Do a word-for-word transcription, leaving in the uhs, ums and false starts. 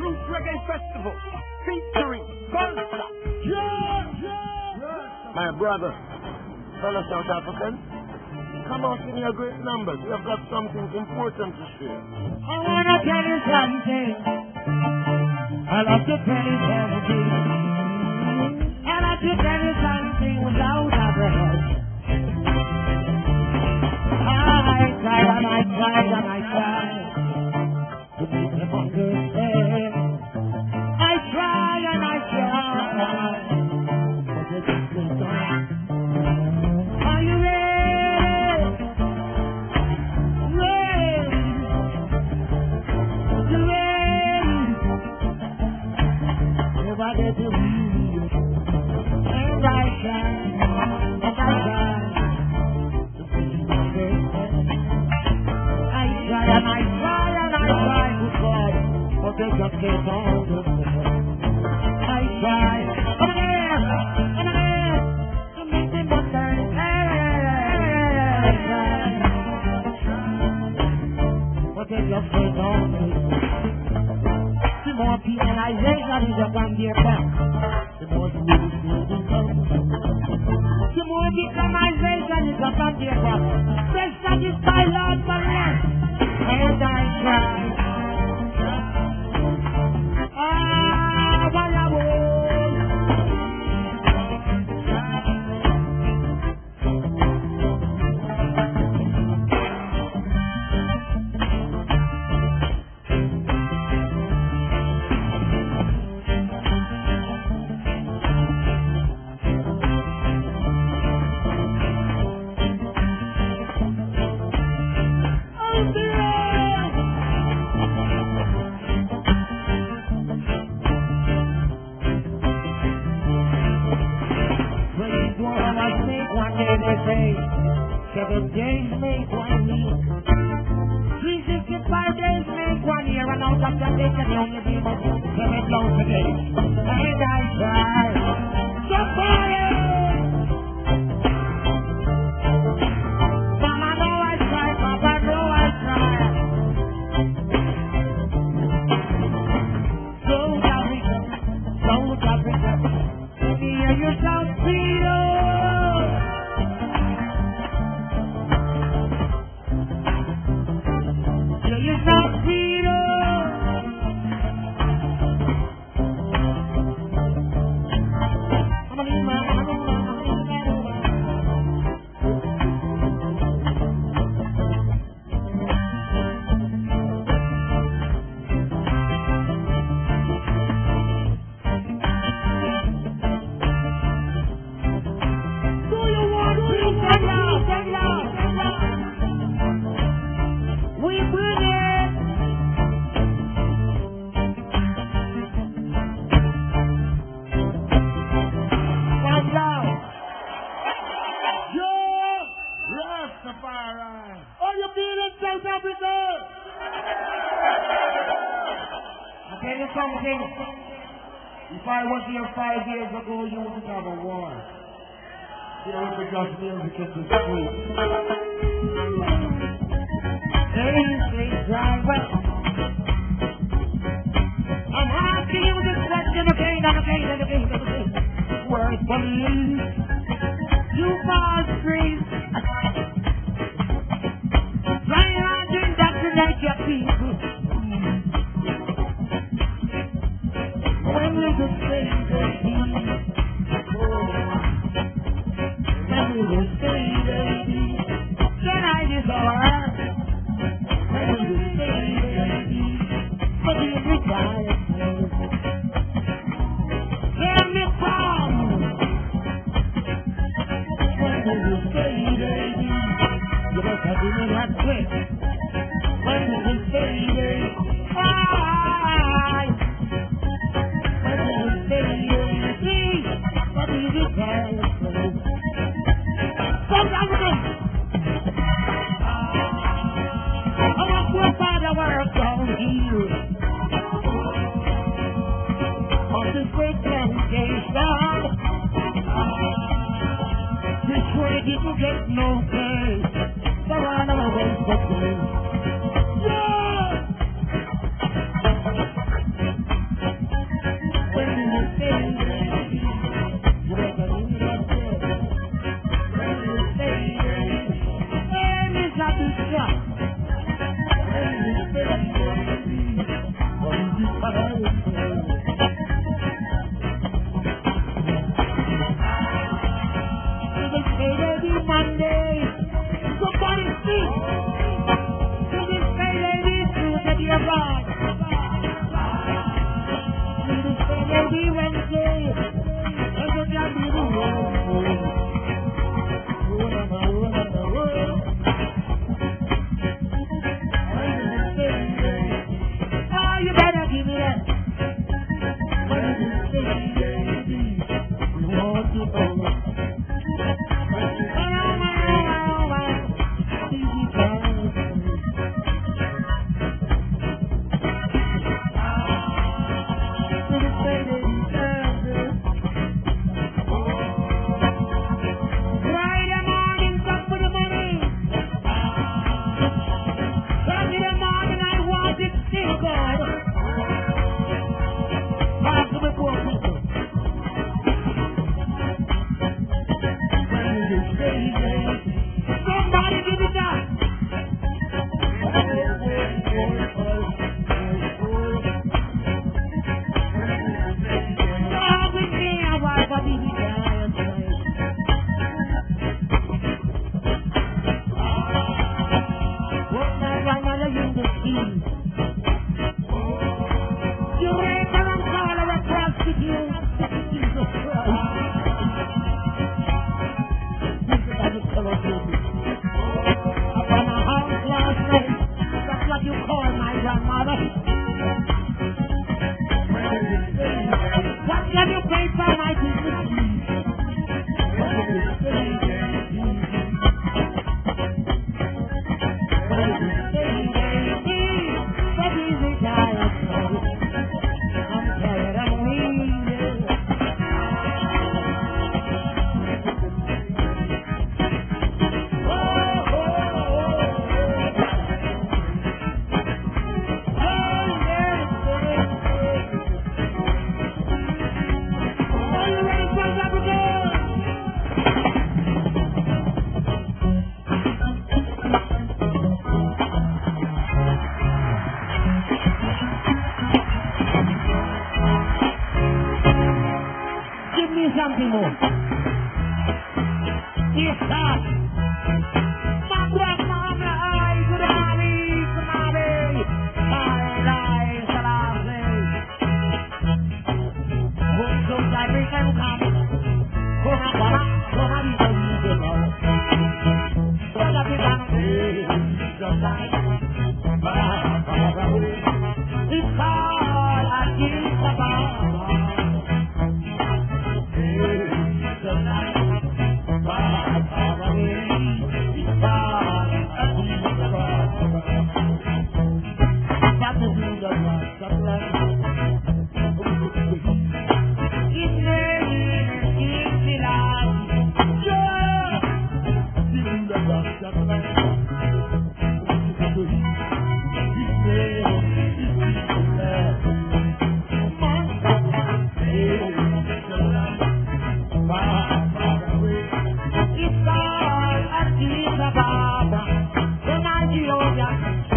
Roots Reggae Festival featuring Culture. Yeah, yeah, yeah. My brother, fellow South Africans, come out in your great numbers. We have got something important to share. I wanna tell you something. I love to tell you something. I love to tell you something without a breath. I tried and I tried and I tried to make them understand. I tried and I tried, but they just went on. Are you ready? Ready? You ready? Nobody to read. And I tried, and I tried to make them understand. I tried and I tried and I tried to God, but they just can't understand. I tried, come again, come again, to make them understand. But they just can't understand. The more penalization is upon their back, the more the will become. The more victimization is upon their back, they satisfy Lord for less. And I tried. Ah, what a woe. Seven days make one week. Three sixty-five days make one year. And out of that they can only be about seven blows a day. And I try to fire. Mama know I try, Papa know I try. South Africa, South Africa, let me hear you shout freedom. Not freedom. I'm gonna need my, I'm gonna need my, I'm gonna need do you want to send out, send out, send out? We bring it. Are you feeling South Africa? I'll tell you something. If I was here five years ago, you wouldn't have a war. There would be just music in the street. Hey, street driver. I'm asking you this question again and again and again and again. Where's police? You fall street. Trying hard to indoctrinate your people. When will the state be? When will the state be? Can I desire? When will the state be? For the retired. Hear me from. When will the state be? You must have been that quick. When will the state be? Why? When will the state be? For the retired. South African! I want to find a work down here. On this great plantation. This way didn't get no pay. So I never went for pay. Yeah! grandmother. What can you pray for my Christmas tree? Something more. Yes, sir. Mama, mama, ay, grabe, grabe. Ay, ay, salamat. Kung sumay, may kayo kami. Kung ako na, kung kami sa video mo. Kung kami ka ng sumay, ikaw at isa ba? Baba,